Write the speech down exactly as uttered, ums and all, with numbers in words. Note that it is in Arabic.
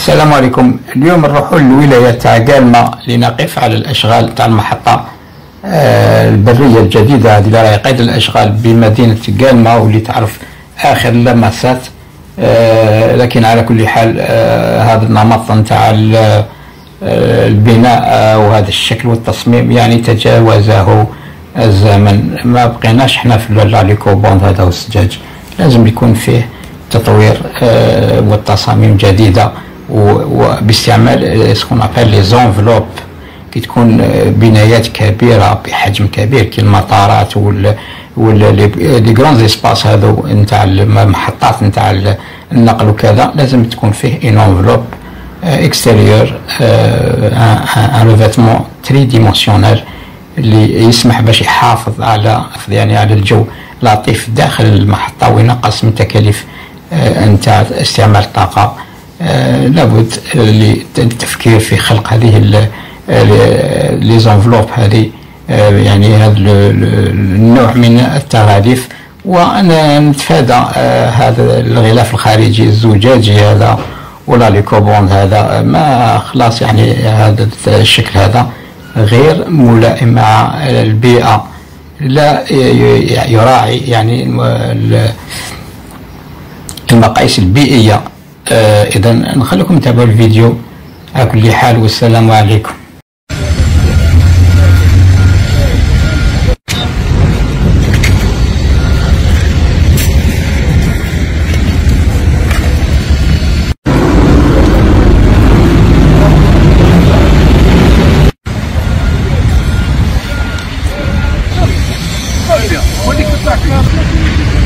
السلام عليكم. اليوم نروحوا للولاية تاع قالمة لنقف على الأشغال تاع المحطة آه البرية الجديدة هذه اللي راهي قيد الأشغال بمدينة قالمة واللي تعرف آخر لمسات. آه لكن على كل حال آه هذا النمط نتاع البناء آه وهذا الشكل والتصميم يعني تجاوزه الزمن. ما بقيناش احنا في لاليكوبوند هذا والسجاج، لازم يكون فيه تطوير آه والتصاميم جديدة وباستعمال سكون ابل لي زونفلوب كي تكون بنايات كبيره بحجم كبير كالمطارات وال ولا لي غران اسباس هذو نتاع المحطات نتاع النقل وكذا، لازم تكون فيه ان انفلوب اكستيريور ان ريفيتمون تري ديمونسيونيل اللي يسمح باش يحافظ على يعني على الجو لطيف داخل المحطه وينقص من تكاليف نتاع استعمال الطاقه. آه لابد للتفكير في خلق هذه لي زونفلوب هذه آه يعني هذا النوع من التغاليف، ونتفادى آه هذا الغلاف الخارجي الزجاجي هذا ولا ليكوبوند هذا. ما خلاص يعني هذا الشكل هذا غير ملائم مع البيئة، لا يراعي يعني المقاييس البيئية. آه إذا نخليكم تتابعوا الفيديو على كل حال، والسلام عليكم. Olha, olha que tá aqui.